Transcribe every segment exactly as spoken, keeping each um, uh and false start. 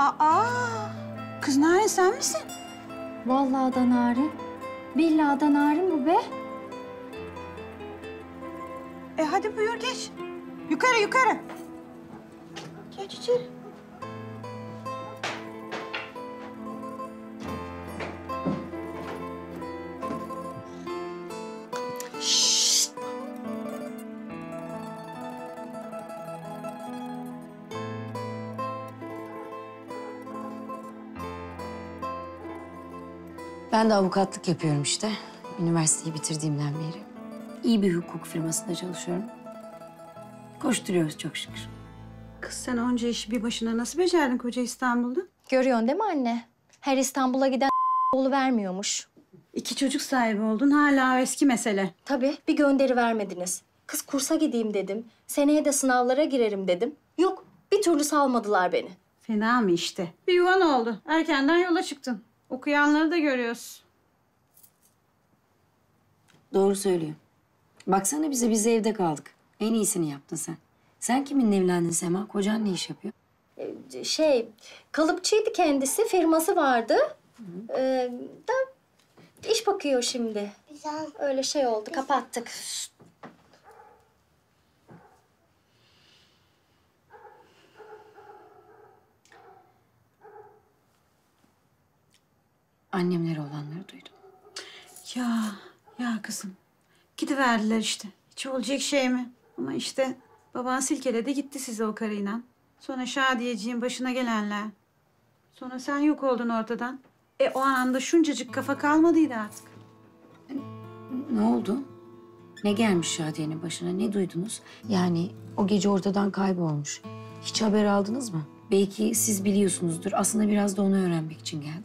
Aa, kız Narin sen misin? Vallahi da Narin. Billahi da Narin bu be. E hadi buyur geç. Yukarı yukarı. Geç içeri. Şşt. Ben de avukatlık yapıyorum işte. Üniversiteyi bitirdiğimden beri. İyi bir hukuk firmasında çalışıyorum. Koşturuyoruz çok şükür. Kız sen onca işi bir başına nasıl becerdin koca İstanbul'da? Görüyorsun değil mi anne? Her İstanbul'a giden vermiyormuş. İki çocuk sahibi oldun hala o eski mesele. Tabii bir gönderi vermediniz. Kız kursa gideyim dedim. Seneye de sınavlara girerim dedim. Yok bir türlü salmadılar beni. Fena mı işte? Bir yuvan oldu. Erkenden yola çıktın. Okuyanları da görüyoruz. Doğru söylüyor. Baksana bize, biz evde kaldık. En iyisini yaptın sen. Sen kiminle evlendin Sema? Kocan ne iş yapıyor? Ee, şey, kalıpçıydı kendisi, firması vardı. Ee, da iş bakıyor şimdi. Güzel. Öyle şey oldu, Güzel. kapattık. Annemlere olanları duydum. Ya, ya kızım. Gidiverdiler işte. Hiç olacak şey mi? Ama işte baban silkeledi gitti size o karıyla. Sonra Şadiyeciğin başına gelenler. Sonra sen yok oldun ortadan. E o anda şuncacık kafa kalmadıydı artık. Ne oldu? Ne gelmiş Şadiye'nin başına? Ne duydunuz? Yani o gece ortadan kaybolmuş. Hiç haber aldınız mı? Belki siz biliyorsunuzdur. Aslında biraz da onu öğrenmek için geldim.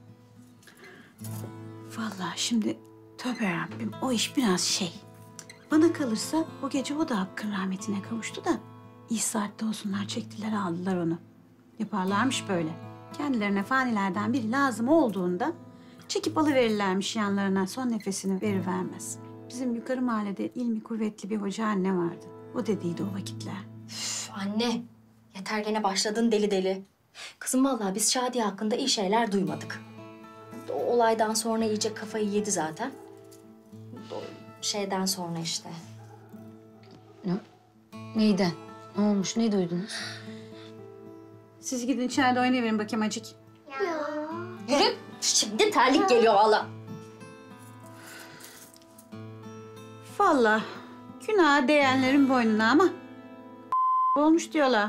Vallahi şimdi tövbe Rabbim o iş biraz şey. Bana kalırsa o gece o da Hakk'ın rahmetine kavuştu da iyi saatte olsunlar çektiler aldılar onu. Yaparlarmış böyle. Kendilerine fanilerden biri lazım olduğunda çekip alıverirlermiş yanlarına son nefesini verivermez. Bizim yukarı mahallede ilmi kuvvetli bir hoca anne vardı. O dediydi o vakitler. Üf, anne yeter gene başladın deli deli. Kızım vallahi biz Şadiye hakkında iyi şeyler duymadık. O olaydan sonra iyice kafayı yedi zaten. O şeyden sonra işte. Ne? Neyden? Ne olmuş? Ne duydunuz? Siz gidin içeride oynayıverin bakayım acık. Yürü. Şimdi terlik geliyor valla. Vallahi günah değenlerin boynuna ama olmuş diyorlar.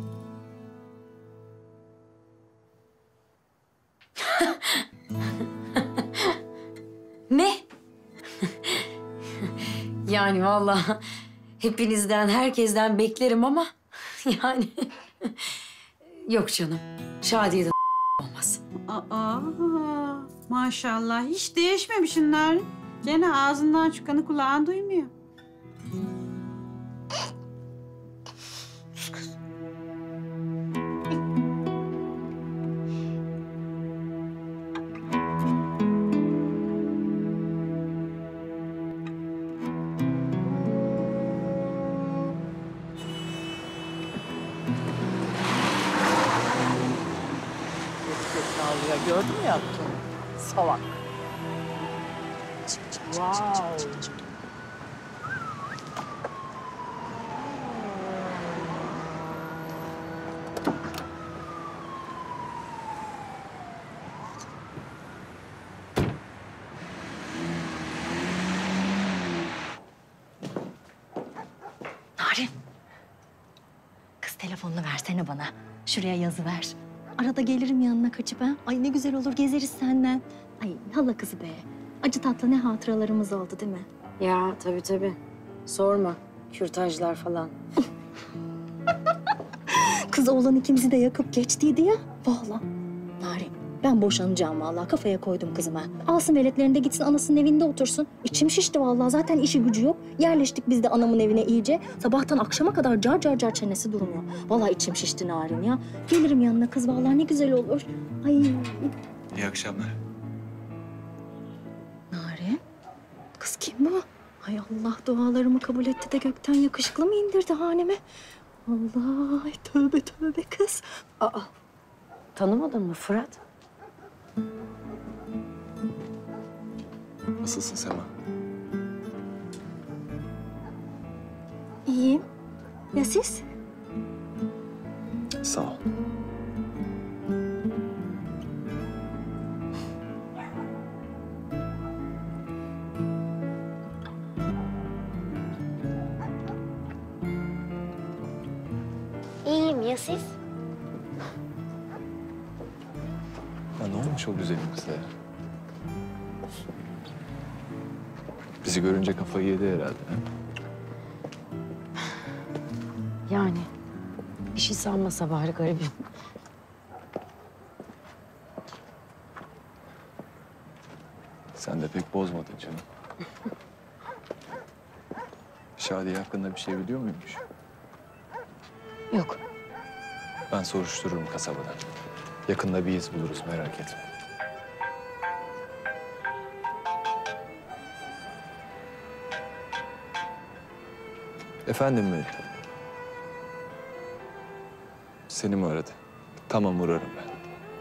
Ne? Yani vallahi hepinizden, herkesten beklerim ama yani yok canım. Şadiye'den olmaz. Aa, maşallah hiç değişmemişsin Narin. Gene ağzından çıkanı kulağın duymuyor. Ya gördün mü yaptığını? Salak. Wow. Narin. Kız telefonunu versene bana. Şuraya yazı ver. Arada gelirim yanına kaçıp ha. Ay ne güzel olur gezeriz senden. Ay hala kızı be. Acı tatlı ne hatıralarımız oldu değil mi? Ya tabii tabii. Sorma. Kürtajlar falan. Kız oğlan ikimizi de yakıp geçtiydi ya. Vallahi. Narin ben boşanacağım vallahi kafaya koydum kızıma. Alsın veletlerinde gitsin anasının evinde otursun. İçim şişti vallahi zaten işi gücü yok. Yerleştik biz de anamın evine iyice. Sabahtan akşama kadar car car car çenesi durmuyor. Vallahi içim şişti Narin ya. Gelirim yanına kız vallahi ne güzel olur. Ay. İyi akşamlar. Narin. Kız kim bu? Ay Allah dualarımı kabul etti de gökten yakışıklı mı indirdi haneme? Allah ay tövbe tövbe kız. Aa. Tanımadın mı Fırat? Nasılsın Sema? İyiyim. Ya siz? Sağ ol. İyiyim. Ya siz? Ya ne olmuş o güzelim kıza ya? Bizi görünce kafayı yedi herhalde. Ha? Yani bir şey sanmasa bari garibim. Sen de pek bozmadın canım. Şadiye hakkında bir şey biliyor muymuş? Yok. Ben soruştururum kasabada. Yakında bir iz buluruz, merak etme. Efendim Melih? Seni mi aradı? Tamam, uğrarım ben.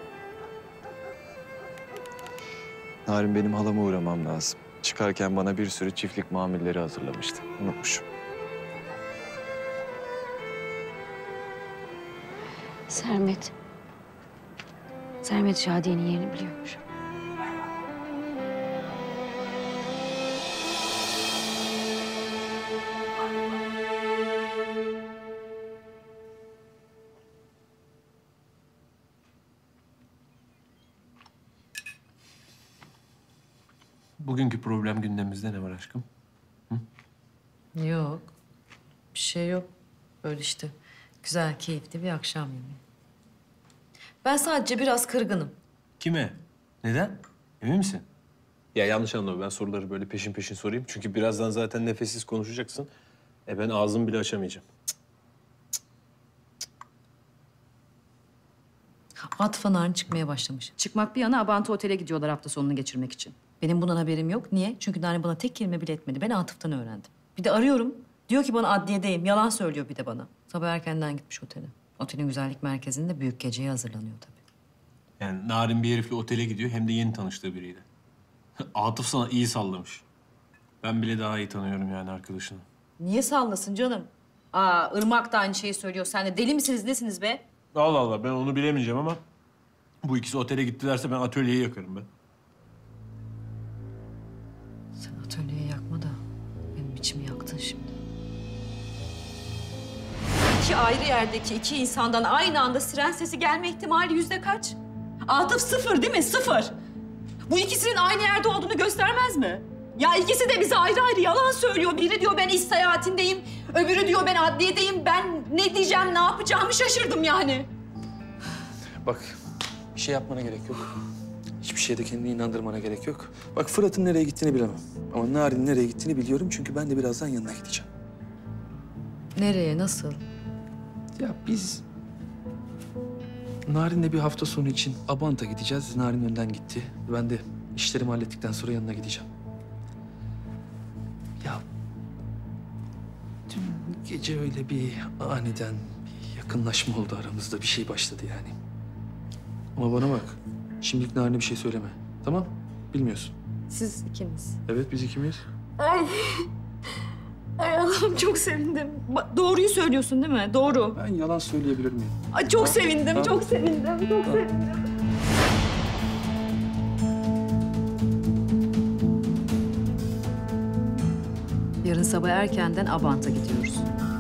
Narin, benim halama uğramam lazım. Çıkarken bana bir sürü çiftlik mamulleri hazırlamıştı. Unutmuşum. Sermet. Sermet Şadiye'nin yerini biliyormuş. Bugünkü problem gündemimizde ne var aşkım? Yok. Bir şey yok. Böyle işte güzel, keyifli bir akşam yemeği. Ben sadece biraz kırgınım. Kime? Neden? Emin misin? Ya yanlış anlama, ben soruları böyle peşin peşin sorayım. Çünkü birazdan zaten nefessiz konuşacaksın. E ben ağzımı bile açamayacağım. Atıf Narin çıkmaya başlamış. Çıkmak bir yana Abantı Otel'e gidiyorlar hafta sonunu geçirmek için. Benim bundan haberim yok. Niye? Çünkü Narin bana tek kelime bile etmedi. Ben Atıf'tan öğrendim. Bir de arıyorum. Diyor ki bana adliyedeyim. Yalan söylüyor bir de bana. Sabah erkenden gitmiş otele. Otelin güzellik merkezinde büyük geceye hazırlanıyor tabii. Yani Narin bir herifle otele gidiyor, hem de yeni tanıştığı biriyle. Atıf sana iyi sallamış. Ben bile daha iyi tanıyorum yani arkadaşını. Niye sallasın canım? Aa, Irmak da aynı şeyi söylüyor. Sen de deli misiniz, nesiniz be? Allah Allah, ben onu bilemeyeceğim ama... bu ikisi otele gittilerse ben atölyeyi yakarım ben. Sen atölyeyi yakma da benim içimi yaktın şimdi. İki ayrı yerdeki iki insandan aynı anda siren sesi gelme ihtimali yüzde kaç? Atıf sıfır değil mi? Sıfır. Bu ikisinin aynı yerde olduğunu göstermez mi? Ya ikisi de bize ayrı ayrı yalan söylüyor. Biri diyor ben iş seyahatindeyim, öbürü diyor ben adliyedeyim. Ben ne diyeceğim, ne yapacağımı şaşırdım yani. Bak, bir şey yapmana gerek yok. Hiçbir şeyde kendini inandırmana gerek yok. Bak, Fırat'ın nereye gittiğini bilemem. Ama Narin'in nereye gittiğini biliyorum çünkü ben de birazdan yanına gideceğim. Nereye, nasıl? Ya biz... Narin'le bir hafta sonu için Abant'a gideceğiz. Narin önden gitti. Ben de işlerimi hallettikten sonra yanına gideceğim. Ya... Dün gece öyle bir aniden bir yakınlaşma oldu aramızda. Bir şey başladı yani. Ama bana bak, şimdilik Narin'e bir şey söyleme. Tamam? Bilmiyorsun. Siz ikiniz. Evet, biz ikimiz. Ay. Ay Allah'ım çok sevindim. Ba- doğruyu söylüyorsun değil mi? Doğru. Ben yalan söyleyebilir miyim? Ay çok sevindim, Ha? çok sevindim, çok sevindim. Yarın sabah erkenden Abant'a gidiyoruz.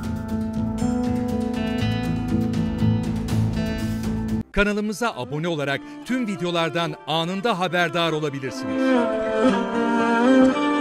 Kanalımıza abone olarak tüm videolardan anında haberdar olabilirsiniz.